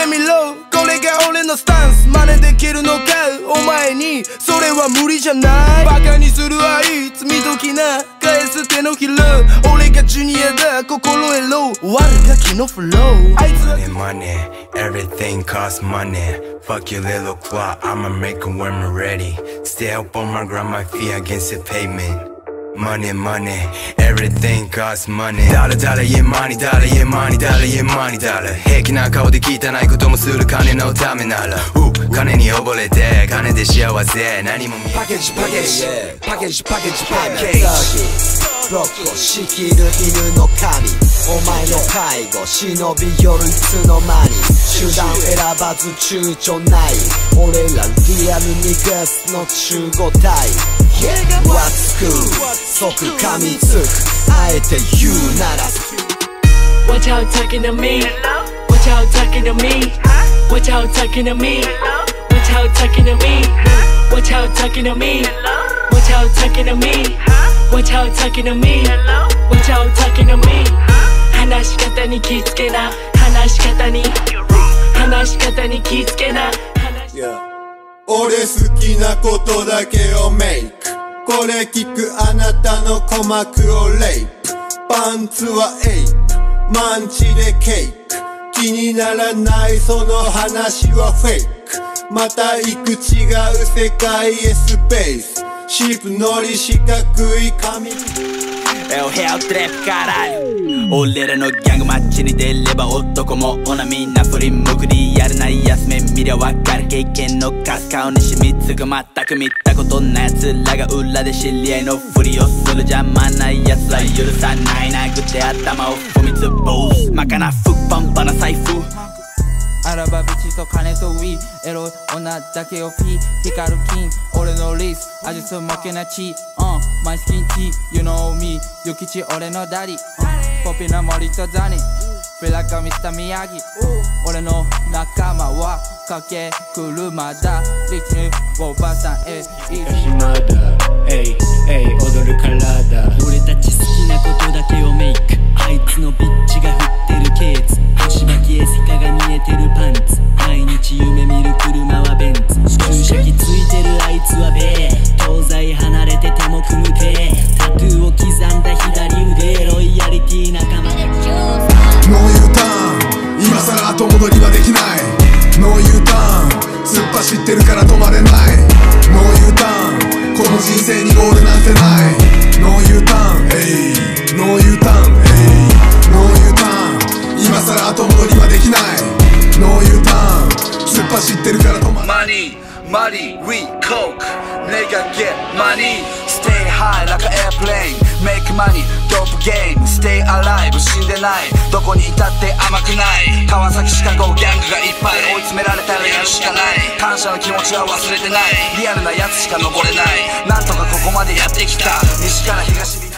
みろ、これが俺のスタンス。真似できるのかお前に、それは無理じゃない。バカにする愛、罪時な返す手のひら。俺がジュニアだ、心得ろ、悪ガキのフロー。あいつは money, everything costs money. Fuck your little clock, I'ma make them when I'm ready. Stay up on my grind, my feet against the pavement. Money, money, everything costs money. Dollar, dollar, yeah, money, dollar, yeah, money, dollar, yeah, money, dollar. 平気な顔で汚いこともする金のためなら金に溺れて、金で幸せ、何も見えない。パッケージ、パッケージ、パッケージ、パッケージ、パッケージ。 ブロックを仕切る犬の神、お前の介護忍び寄るいつの間に、手段選ばず躊躇ない、俺らリアルにガスの中5体。What's cool 即噛みつく、あえて言うなら What y'all talking to me? What y'all talking to me? What y'all talking to me? What y'all talking to me? What y'all talking to me? What y'all talking to me? What y'all talking to me? What y'all talking to me? 話し方に気付けな、話し方に気付けな。 俺好きなことだけをメイク、これ聞くあなたの鼓膜をレイプ、パンツはエイプ、マンチでケイク、気にならないその話はフェイク、また行く違う世界へスペース、シープのり四角い紙。 É o real trap, caralho. 俺らのギャング街に出れば男も女みんな振り向くりやるない休め見りゃわかる経験の数顔に染みつく全く見たことない奴らが裏で知り合いのふりをする邪魔ない奴ら許さない殴って頭を踏みつぼうまかな服パンパな財布あらばビチと金とウィーエロい女だけをフィー光る金俺のリス味つ負けな血マイスキンティー You know me ゆきち俺のダディポピな森とザニフェラカミスタ宮城俺の仲間はかけ車だリチにおばさんへ暇だエイエイ踊るからだ俺たち好きなことだけをメイクあいつのビッチが振ってるケーツ星巻エスカが見えてるパンツ毎日夢見る車はベンツ注射器ついてるあいつはベー東西離れて手も組む手タトゥーを刻んだ左腕ロイヤリティ仲間ノー U ターン今さら後戻りはできないノー U ターン突っ走ってるから止まれないノー U ターンこの人生にゴールなんてないノー U ターンノー U ターンノー U ターン今さら後戻りはできないノー U ターン突っ走ってるから止まれない Money, we coke, nigga get money Stay high like an airplane, make money, dope game Stay alive, 死んでないどこにいたって甘くない川崎シカゴギャングがいっぱい追い詰められたらやるしかない感謝の気持ちは忘れてないリアルなやつしか登れないなんとかここまでやってきた西から東に